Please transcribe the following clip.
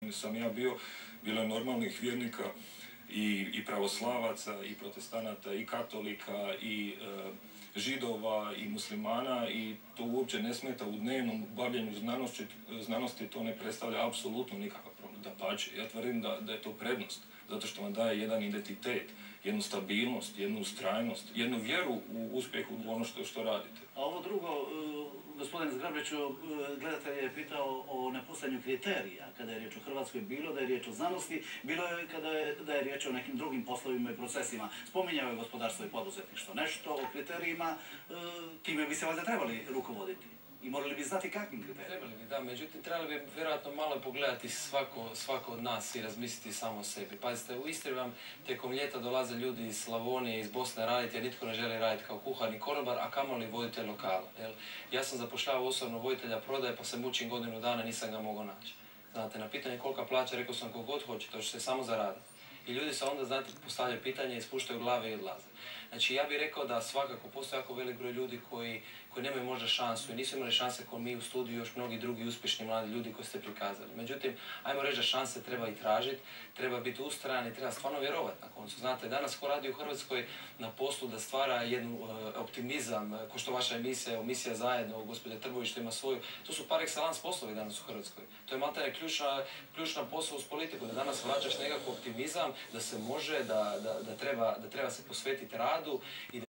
Sam ja bio, bilo je normalnih vjernika i pravoslavaca, i protestanata, i katolika, i židova, i muslimana i to uopće ne smeta u dnevnom bavljenju znanosti, to ne predstavlja apsolutno nikakav problem. Dapače, ja tvrdim da je to prednost, zato što vam daje jedan identitet, jednu stabilnost, jednu ustrajnost, jednu vjeru u uspjehu u ono što radite. A ovo drugo, gospodine Zgrabljiću, gledatelj je pitao o nepostojanju kriterija, kada je riječ o Hrvatskoj, bilo da je riječ o znanosti, bilo je da je riječ o nekim drugim poslovima i procesima. Spominjao je gospodarstvo i poduzetništvo. Nešto o kriterijima, time bi se valjda trebali rukovoditi. I morali bi znati kakvim kriterijima. Trebali bi, da, međutim trebali bi vjerojatno malo pogledati svako od nas i razmisliti samo o sebi. Pazite, u Istri vam tijekom ljeta dolaze ljudi iz Slavonije, iz Bosne raditi jer nitko ne želi raditi kao kuhar ni konobar, a kamoli voditelj lokala. Ja sam zapošljavao osobno voditelja prodaje pa se mučim godinu dana, nisam ga mogao naći. Znate, na pitanje kolika plaća, rekao sam kogod hoće, to će se samo zaraditi. I ljudi se onda, znate, postavljaju pitanje, ispuštaju glave i odlaze. Znači, ja bih rekao da svakako postoji jako velik broj ljudi koji nemaju možda šansu i nisu imali šanse kao mi u studiju, još mnogi drugi uspješni mladi ljudi koji ste prikazali. Međutim, ajmo reći da šanse treba i tražiti, treba biti ustrajan i treba stvarno vjerovati na koncu. Znate, danas ko radi u Hrvatskoj na poslu da stvara jednu optimizam, ko što vaša emisija Zajedno, gospođa Trbović što ima svoju, to su par excellence poslovi danas u Hrvatskoj. To je maltene ključna posao uz politiku, da danas vraćaš nekakav optimizam, da se može, da treba se posvetiti radu i